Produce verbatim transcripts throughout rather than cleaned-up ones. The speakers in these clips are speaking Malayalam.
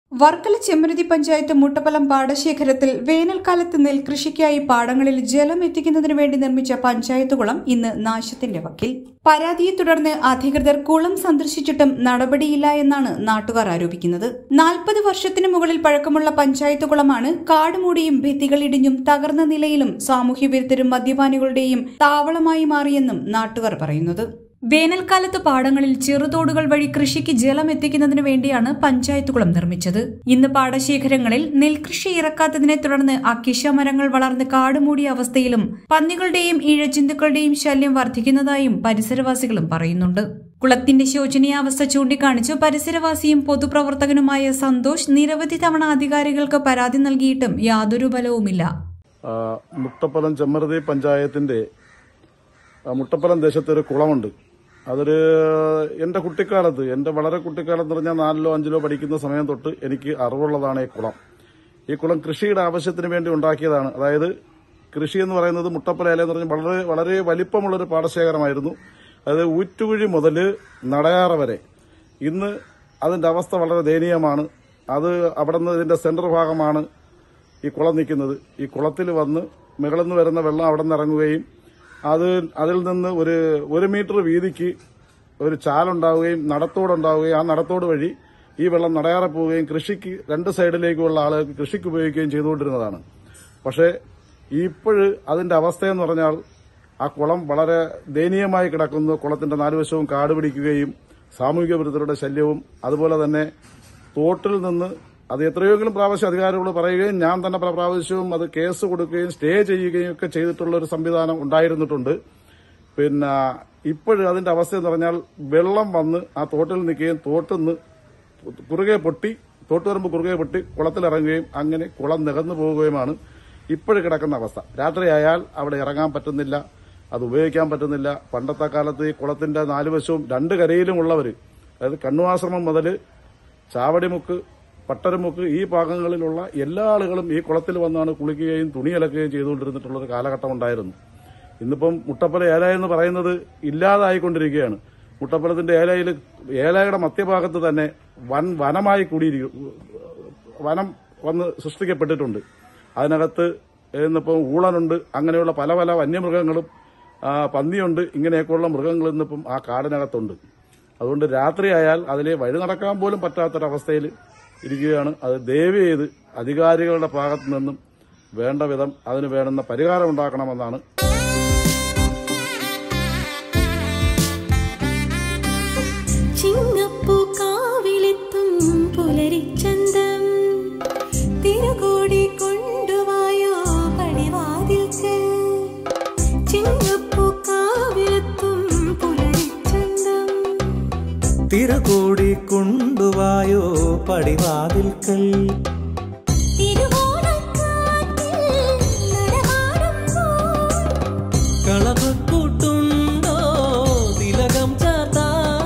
വർക്കല ചെമ്മരുതി പഞ്ചായത്ത് മുട്ടപ്പലം പാടശേഖരത്തിൽ വേനൽക്കാലത്ത് നെൽകൃഷിക്കായി പാടങ്ങളിൽ ജലം എത്തിക്കുന്നതിനു വേണ്ടി നിർമ്മിച്ച പഞ്ചായത്ത് കുളം ഇന്ന് നാശത്തിന്റെ വക്കിൽ. പരാതിയെ തുടർന്ന് അധികൃതർ കുളം സന്ദർശിച്ചിട്ടും നടപടിയില്ല എന്നാണ് നാട്ടുകാർ ആരോപിക്കുന്നത്. നാൽപ്പത് വർഷത്തിനു മുകളിൽ പഴക്കമുള്ള പഞ്ചായത്ത് കുളമാണ് കാടുമൂടിയും ഭിത്തികളിടിഞ്ഞും തകർന്ന നിലയിലും സാമൂഹ്യവിരുദ്ധരും മദ്യപാനികളുടെയും താവളമായി മാറിയെന്നും നാട്ടുകാർ പറയുന്നത്. വേനൽക്കാലത്ത് പാടങ്ങളിൽ ചെറുതോടുകൾ വഴി കൃഷിക്ക് ജലം എത്തിക്കുന്നതിനു വേണ്ടിയാണ് പഞ്ചായത്ത് കുളം നിർമ്മിച്ചത്. ഇന്ന് പാടശേഖരങ്ങളിൽ നെൽകൃഷി ഇറക്കാത്തതിനെ തുടർന്ന് അക്കിശ മരങ്ങൾ വളർന്ന് കാടുമൂടിയ അവസ്ഥയിലും പന്നികളുടെയും ഇഴജന്തുക്കളുടെയും ശല്യം വർദ്ധിക്കുന്നതായും പരിസരവാസികളും പറയുന്നുണ്ട്. കുളത്തിന്റെ ശോചനീയാവസ്ഥ ചൂണ്ടിക്കാണിച്ച് പരിസരവാസിയും പൊതുപ്രവർത്തകനുമായ സന്തോഷ് നിരവധി തവണ അധികാരികൾക്ക് പരാതി നൽകിയിട്ടും യാതൊരു ഫലവുമില്ല. മുട്ടപ്പലം ചെമ്മരുതി പഞ്ചായത്തിന്റെ മുട്ടപ്പലം ദേശത്ത് ഒരു കുളമുണ്ട്. അതൊരു എന്റെ കുട്ടിക്കാലത്ത് എന്റെ വളരെ കുട്ടിക്കാലത്ത് പറഞ്ഞാൽ നാലിലോ അഞ്ചിലോ പഠിക്കുന്ന സമയം തൊട്ട് എനിക്ക് അറിവുള്ളതാണ് ഈ കുളം. ഈ കുളം കൃഷിയുടെ ആവശ്യത്തിന് വേണ്ടി ഉണ്ടാക്കിയതാണ്. അതായത് കൃഷി എന്ന് പറയുന്നത് മുട്ടപ്പല എന്ന് പറഞ്ഞാൽ വളരെ വളരെ വലിപ്പമുള്ളൊരു പാടശേഖരമായിരുന്നു. അതായത് ഊറ്റുകുഴി മുതൽ നടയാറ വരെ. ഇന്ന് അതിന്റെ അവസ്ഥ വളരെ ദയനീയമാണ്. അത് അവിടെ നിന്ന് ഇതിന്റെ സെന്റർ ഭാഗമാണ് ഈ കുളം നിൽക്കുന്നത്. ഈ കുളത്തിൽ വന്ന് മുകളിൽ നിന്ന് വരുന്ന വെള്ളം അവിടെ നിന്ന് ഇറങ്ങുകയും അത് അതിൽ നിന്ന് ഒരു ഒരു മീറ്റർ വീതിക്ക് ഒരു ചാലുണ്ടാവുകയും നടത്തോടുണ്ടാവുകയും ആ നടത്തോട് വഴി ഈ വെള്ളം നടയാറെ പോവുകയും കൃഷിക്ക് രണ്ട് സൈഡിലേക്കുള്ള ആളുകൾക്ക് കൃഷിക്ക് ഉപയോഗിക്കുകയും ചെയ്തുകൊണ്ടിരുന്നതാണ്. പക്ഷേ ഇപ്പോഴ് അതിന്റെ അവസ്ഥയെന്ന് പറഞ്ഞാൽ ആ കുളം വളരെ ദയനീയമായി കിടക്കുന്നു. കുളത്തിന്റെ നാലുവശവും കാട് പിടിക്കുകയും സാമൂഹിക വിരുദ്ധരുടെ ശല്യവും അതുപോലെ തന്നെ തോട്ടിൽ നിന്ന് അത് എത്രയെങ്കിലും പ്രാവശ്യം അധികാരികളോട് പറയുകയും ഞാൻ തന്നെ പല പ്രാവശ്യവും അത് കേസ് കൊടുക്കുകയും സ്റ്റേ ചെയ്യുകയും ഒക്കെ ചെയ്തിട്ടുള്ള ഒരു സംവിധാനം ഉണ്ടായിരുന്നിട്ടുണ്ട്. പിന്നെ ഇപ്പോഴും അതിന്റെ അവസ്ഥ എന്ന് പറഞ്ഞാൽ വെള്ളം വന്ന് ആ തോട്ടിൽ നിൽക്കുകയും തോട്ടിൽ നിന്ന് കുറുകെ പൊട്ടി തോട്ടുവരമ്പ് കുറുകെ പൊട്ടി കുളത്തിലിറങ്ങുകയും അങ്ങനെ കുളം നികന്നു പോവുകയുമാണ് ഇപ്പോഴും കിടക്കുന്ന അവസ്ഥ. രാത്രിയായാൽ അവിടെ ഇറങ്ങാൻ പറ്റുന്നില്ല, അത് ഉപയോഗിക്കാൻ പറ്റുന്നില്ല. പണ്ടത്തെ കാലത്ത് ഈ കുളത്തിന്റെ നാലുവശവും രണ്ട് കരയിലുമുള്ളവർ, അതായത് കണ്ണുവാശ്രമം മുതൽ ചാവടിമുക്ക് പട്ടരമുക്ക് ഈ ഭാഗങ്ങളിലുള്ള എല്ലാ ആളുകളും ഈ കുളത്തിൽ വന്നാണ് കുളിക്കുകയും തുണി അലക്കുകയും ചെയ്തുകൊണ്ടിരുന്നിട്ടുള്ള ഒരു കാലഘട്ടം ഉണ്ടായിരുന്നു. ഇന്നിപ്പം മുട്ടപ്പല ഏല എന്ന് പറയുന്നത് ഇല്ലാതായിക്കൊണ്ടിരിക്കുകയാണ്. മുട്ടപ്പലത്തിന്റെ ഏലയിൽ ഏലയുടെ മധ്യഭാഗത്ത് തന്നെ വൻ വനമായി കൂടിയിരിക്കും, വനം വന്ന് സൃഷ്ടിക്കപ്പെട്ടിട്ടുണ്ട്. അതിനകത്ത് ഇന്നിപ്പം ഊളനുണ്ട്, അങ്ങനെയുള്ള പല പല വന്യമൃഗങ്ങളും പന്നിയുണ്ട്, ഇങ്ങനെയൊക്കെയുള്ള മൃഗങ്ങൾ ഇന്നിപ്പം ആ കാടിനകത്തുണ്ട്. അതുകൊണ്ട് രാത്രിയായാൽ അതിലെ വഴി നടക്കാൻ പോലും പറ്റാത്തൊരവസ്ഥയിൽ ഇരിക്കുകയാണ്. അത് ദയവ് ചെയ്ത് അധികാരികളുടെ ഭാഗത്തു നിന്നും വേണ്ട വിധം അതിന് വേണ്ടുന്ന പരിഹാരം ഉണ്ടാക്കണമെന്നാണ്. തിരുകോടി കൊണ്ടുവായോ പടിവാതിൽക്കൽ കളപക്കൂട്ടുണ്ടോ തിലകം ചാത്താ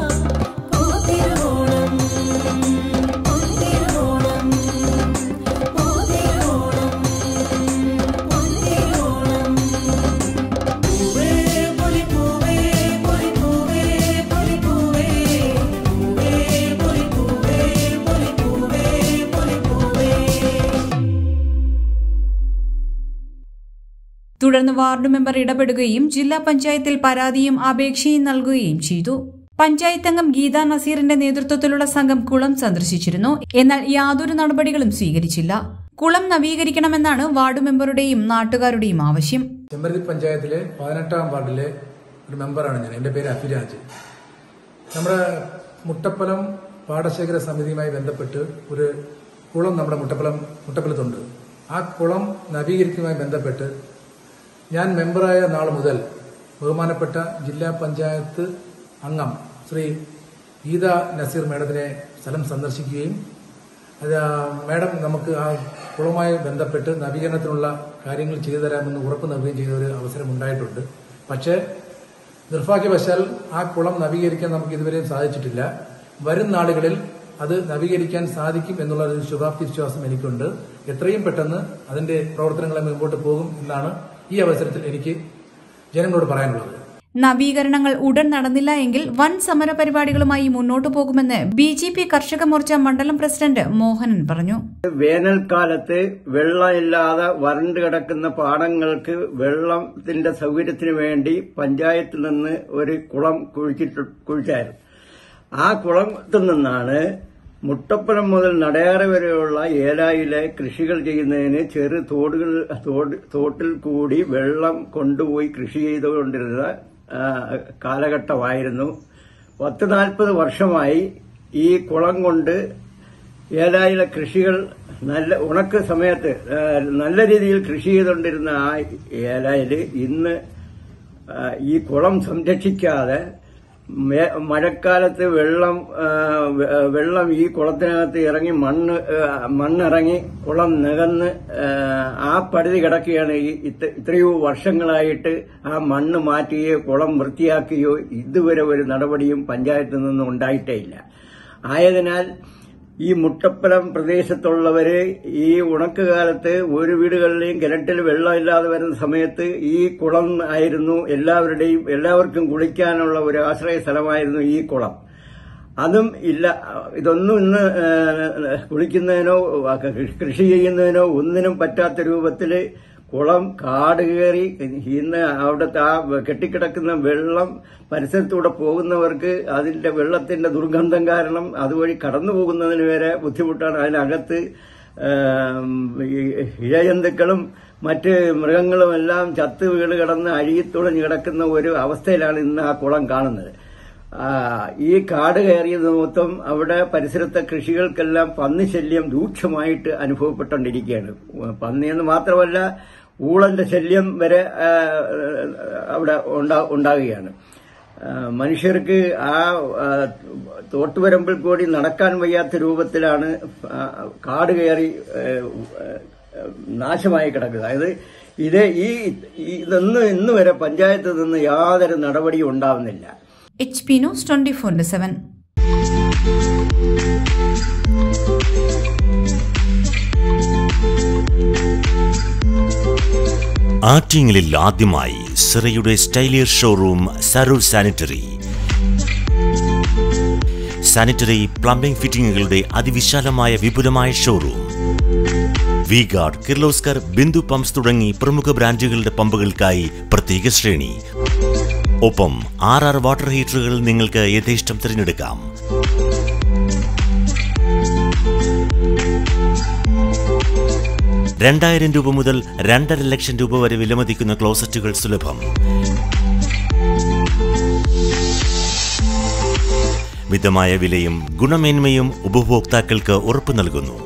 തുടർന്ന് വാർഡ് മെമ്പർ ഇടപെടുകയും ജില്ലാ പഞ്ചായത്തിൽ പരാതിയും അപേക്ഷയും നൽകുകയും ചെയ്തു. പഞ്ചായത്ത് അംഗം ഗീത നസീറിന്റെ നേതൃത്വത്തിലുള്ള സംഘം കുളം സന്ദർശിച്ചിരുന്നു. എന്നാൽ യാതൊരു നടപടികളും സ്വീകരിച്ചില്ല. കുളം നവീകരിക്കണമെന്നാണ് വാർഡ് മെമ്പറുടെയും നാട്ടുകാരുടെയും ആവശ്യം. ചെമ്മരുതി പഞ്ചായത്തിലെ പതിനെട്ടാം വാർഡിലെ ഒരു മെമ്പറാണ് ഞാൻ. എന്റെ പേര് അഭിരാജ്. നമ്മുടെ മുട്ടപ്പലം പാടശേഖര സമിതിയുമായി ബന്ധപ്പെട്ട് ഒരു കുളം നമ്മുടെ മുട്ടപ്പലം മുട്ടപ്പലത്തുണ്ട്. ആ കുളം നവീകരിക്കുന്നതുമായി ബന്ധപ്പെട്ട് ഞാൻ മെമ്പറായ നാൾ മുതൽ ബഹുമാനപ്പെട്ട ജില്ലാ പഞ്ചായത്ത് അംഗം ശ്രീ ഗീത നസീർ മേഡത്തിനെ സ്ഥലം സന്ദർശിക്കുകയും അത് മേഡം നമുക്ക് ആ കുളവുമായി ബന്ധപ്പെട്ട് നവീകരണത്തിനുള്ള കാര്യങ്ങൾ ചെയ്തു തരാമെന്ന് ഉറപ്പ് നൽകുകയും ചെയ്ത ഒരു അവസരം ഉണ്ടായിട്ടുണ്ട്. പക്ഷേ നിർഭാഗ്യവശാൽ ആ കുളം നവീകരിക്കാൻ നമുക്ക് ഇതുവരെയും സാധിച്ചിട്ടില്ല. വരും നാളുകളിൽ അത് നവീകരിക്കാൻ സാധിക്കും എന്നുള്ള ഒരു ശുഭാപ്തി വിശ്വാസം എനിക്കുണ്ട്. എത്രയും പെട്ടെന്ന് അതിന്റെ പ്രവർത്തനങ്ങളെ മുമ്പോട്ട് പോകും എന്നാണ് ഈ അവസരത്തിൽ എനിക്ക് ജനങ്ങളോട് പറയാനുള്ളത്. നവീകരണങ്ങൾ ഉടൻ നടന്നില്ല എങ്കിൽ വൻ സമര പരിപാടികളുമായി മുന്നോട്ടു പോകുമെന്ന് ബി ജെ പി കർഷക മോർച്ച മണ്ഡലം പ്രസിഡന്റ് മോഹനൻ പറഞ്ഞു. വേനൽക്കാലത്ത് വെള്ളമില്ലാതെ വരണ്ടു കിടക്കുന്ന പാടങ്ങൾക്ക് വെള്ളത്തിന്റെ സൗകര്യത്തിന് വേണ്ടി പഞ്ചായത്തിൽ നിന്ന് ഒരു കുളം കുഴിച്ചിട്ട് കുഴിച്ചായിരുന്നു. ആ കുളത്തിൽ നിന്നാണ് മുട്ടപ്പലം മുതൽ നടയാറ വരെയുള്ള ഏലായിലെ കൃഷികൾ ചെയ്യുന്നതിന് ചെറു തോടുകൾ തോട്ടിൽ കൂടി വെള്ളം കൊണ്ടുപോയി കൃഷി ചെയ്തുകൊണ്ടിരുന്ന കാലഘട്ടമായിരുന്നു. പത്ത് നാൽപ്പത് വർഷമായി ഈ കുളം കൊണ്ട് ഏലായിലെ കൃഷികൾ നല്ല ഉണക്ക് സമയത്ത് നല്ല രീതിയിൽ കൃഷി ചെയ്തുകൊണ്ടിരുന്ന ആ ഏലായില് ഇന്ന് ഈ കുളം സംരക്ഷിക്കാതെ മഴക്കാലത്ത് വെള്ളം വെള്ളം ഈ കുളത്തിനകത്ത് ഇറങ്ങി മണ്ണ് മണ്ണിറങ്ങി കുളം നികന്ന് ആ പടുതി കിടക്കുകയാണ്. ഈ ഇത്രയോ വർഷങ്ങളായിട്ട് ആ മണ്ണ് മാറ്റുകയോ കുളം വൃത്തിയാക്കുകയോ ഇതുവരെ ഒരു നടപടിയും പഞ്ചായത്തിൽ നിന്നും ഉണ്ടായിട്ടേ ഇല്ല. ആയതിനാൽ ഈ മുട്ടപ്പലം പ്രദേശത്തുള്ളവര് ഈ ഉണക്കുകാലത്ത് ഒരു വീടുകളിലെയും കിണറ്റിൽ വെള്ളമില്ലാതെ വരുന്ന സമയത്ത് ഈ കുളം ആയിരുന്നു എല്ലാവരുടെയും എല്ലാവർക്കും കുളിക്കാനുള്ള ഒരു ആശ്രയ സ്ഥലമായിരുന്നു ഈ കുളം. അതും ഇല്ല. ഇതൊന്നും ഇന്ന് കുളിക്കുന്നതിനോ കൃഷി ചെയ്യുന്നതിനോ ഒന്നിനും പറ്റാത്ത രൂപത്തില് കുളം കാട് കയറി ഇന്ന് അവിടുത്തെ ആ കെട്ടിക്കിടക്കുന്ന വെള്ളം പരിസരത്തൂടെ പോകുന്നവർക്ക് അതിന്റെ വെള്ളത്തിന്റെ ദുർഗന്ധം കാരണം അതുവഴി കടന്നു പോകുന്നതിന് വരെ ബുദ്ധിമുട്ടാണ്. അതിനകത്ത് ഇഴജന്തുക്കളും മറ്റ് മൃഗങ്ങളും എല്ലാം ചത്ത് വീണ് കിടന്ന് അഴുകിത്തുളഞ്ഞ് കിടക്കുന്ന ഒരു അവസ്ഥയിലാണ് ഇന്ന് ആ കുളം കാണുന്നത്. ഈ കാട് കയറിയത് മൊത്തം അവിടെ പരിസരത്തെ കൃഷികൾക്കെല്ലാം പന്നി ശല്യം രൂക്ഷമായിട്ട് അനുഭവപ്പെട്ടുകൊണ്ടിരിക്കുകയാണ്. പന്നിയെന്ന് മാത്രമല്ല ഊളന്റെ ശല്യം വരെ അവിടെ ഉണ്ടാകുകയാണ്. മനുഷ്യർക്ക് ആ തോട്ടുവരമ്പിൽ കൂടി നടക്കാൻ വയ്യാത്ത രൂപത്തിലാണ് കാട് കയറി നാശമായി കിടക്കുക. അതായത് ഇത് ഈ ഇതൊന്നും ഇന്ന് വരെ പഞ്ചായത്തിൽ നിന്ന് യാതൊരു നടപടിയും ഉണ്ടാവുന്നില്ല. H P news twenty four into seven. ആറ്റിങ്ങലിൽ ആദ്യമായി സിറയുടെ സ്റ്റൈലിയർ showroom Saroor sanitary. Sanitary plumbing ഫിറ്റിംഗുകളുടെ അതിവിശാലമായ വിപുലമായ showroom. V guard, Kirloskar, Bindu pumps തുടങ്ങി പ്രമുഖ ബ്രാൻഡുകളുടെ പമ്പുകൾക്കായി പ്രത്യേക ശ്രേണി. ഒപ്പം ആർ ആർ വാട്ടർ ഹീറ്ററുകൾ നിങ്ങൾക്ക് യഥേഷ്ടം തിരഞ്ഞെടുക്കാം. രണ്ടായിരം രൂപ മുതൽ രണ്ടര ലക്ഷം രൂപ വരെ വിലമതിക്കുന്ന ക്ലോസറ്റുകൾ സുലഭം. മിതമായ വിലയും ഗുണമേന്മയും ഉപഭോക്താക്കൾക്ക് ഉറപ്പു നൽകുന്നു.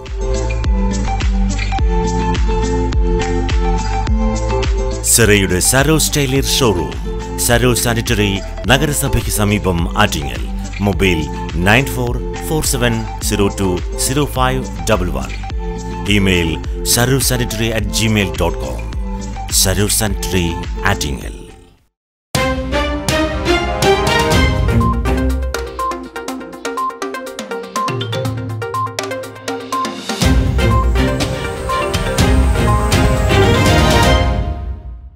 സിറയുടെ സരോ സ്റ്റൈലിയർ ഷോറൂം, സരോ സാനിറ്ററി, നഗരസഭയ്ക്ക് സമീപം, Attingal. Mobile nine four four seven zero two zero five double one. Email Saroor sanitary at gmail dot com. Saroor sanitary, Attingal.